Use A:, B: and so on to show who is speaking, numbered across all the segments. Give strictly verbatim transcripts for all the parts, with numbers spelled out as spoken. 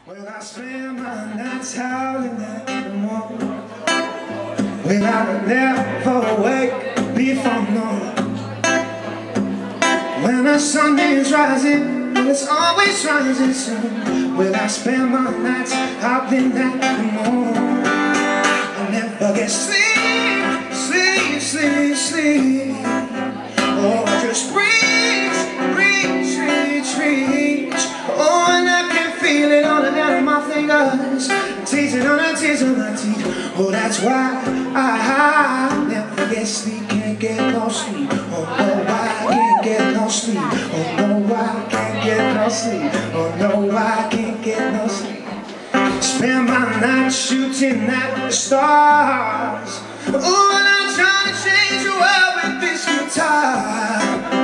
A: Well, I spend my nights howling at the morning. Well, I would never wake before morning. When the sun is rising, well, it's always rising soon. Well, I spend my nights howling at the morning. I never get sleep, sleep, sleep, sleep. Oh, I just reach, reach, reach, reach. Oh, and I can feel it on the end of my fingers, teasing on the tears of my teeth. Oh, that's why I, I never get sleep, can't get no sleep. Oh no, I can't get no sleep. Oh no, I can't get no sleep. Oh no, I can't get no sleep. Spend my night shooting at the stars. Oh, and I'm trying to change the world with this guitar.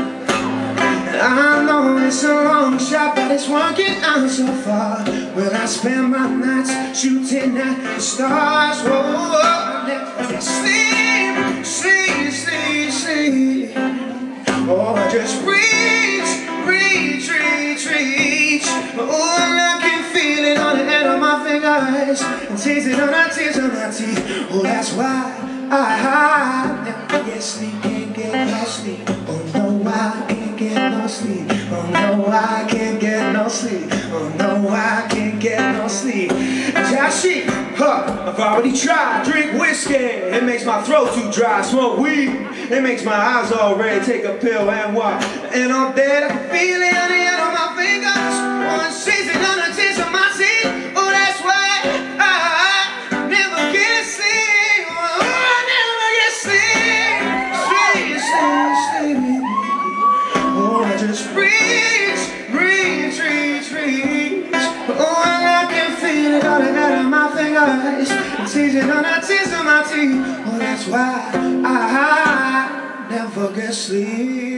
A: I know it's a long shot, but it's working out so far. Well, I spend my nights shooting at the stars. Whoa, whoa, I never get sleep, sleep, sleep, sleep. Oh, I just reach, reach, reach, reach. Oh, and I can feel it on the end of my fingers, and taste it on the tears of my teeth. Oh, that's why I, I never get sleep, can't get no sleep. Oh no, I can't get no sleep. Oh no, I can't get no sleep. Oh no, I can't get no sleep. Joshy, huh, I've already tried. Drink whiskey, it makes my throat too dry. Smoke weed, it makes my eyes all red. Take a pill and what? And I'm dead, I can feel it on the end of my fingers. One season on the tips of my teeth. Oh, that's why I, I never get sleep. Oh, I never get sleep. Sleep, sleep, sleep. Oh, I just reach, reach, reach, reach. Oh, and I can feel it on the end of my fingers, and teasing on the tips of my teeth. Oh, that's why I, I never get sleep.